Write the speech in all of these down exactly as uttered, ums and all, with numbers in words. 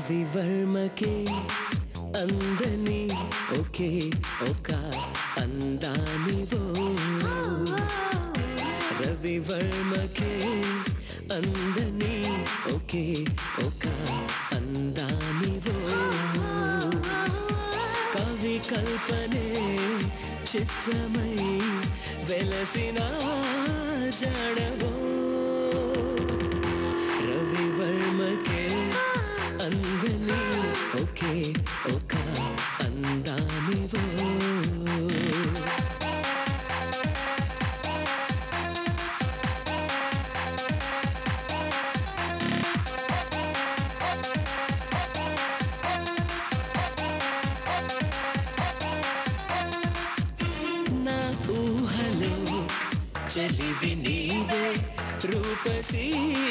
రవి వర్మకే అందని ఒకే ఒక అందానివో రవి వర్మకే అందని ఒకే ఒక అందానివో కవి కల్పనే చిత్రమై వెలసిన జడవో రవి వర్మకే అందని ఒకే ఒక అందానివో నా ఊహలో చలివి నీవే రూపసీ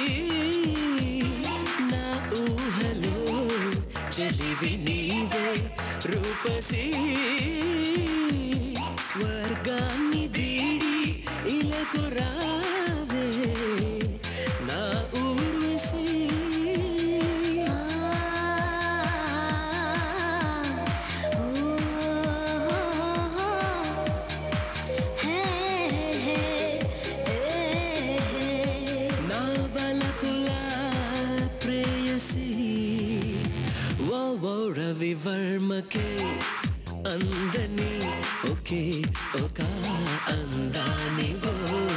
నా ఊహలో చలివి నీవే రూపసీ స్వర్గాన్ని వీడి ఇలకు రావే నా ఊర్వశీ నా వలపుల ప్రేయసీ ఓ ఓ రవి వర్మకే అందని ఒకే ఒక అందానివో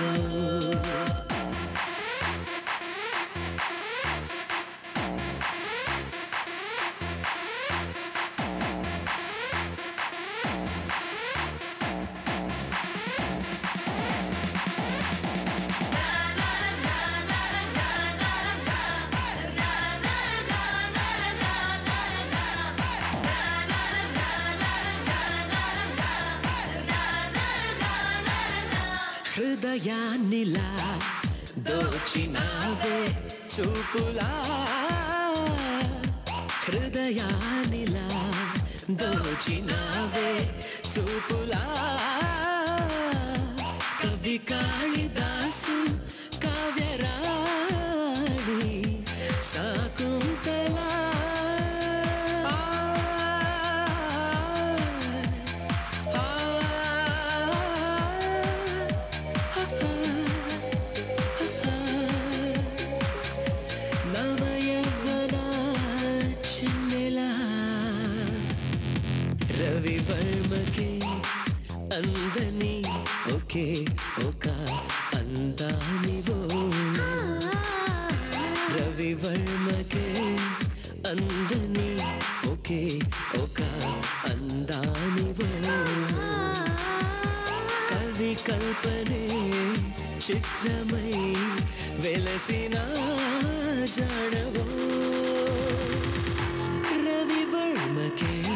హృదయాన్నిలా దోచినావే చూపులా హృదయాన్నిలా దోచినావే చూపులా కవి కాళిదాసు కావ్యరాణి శాకుంతలా రవి వర్మకే అందని ఒకే ఒక అందానివో రవి వర్మకే అందని ఒకే ఒక అందానివో కవి కల్పనే చిత్రమై వెలసిన జడవో రవి వర్మకే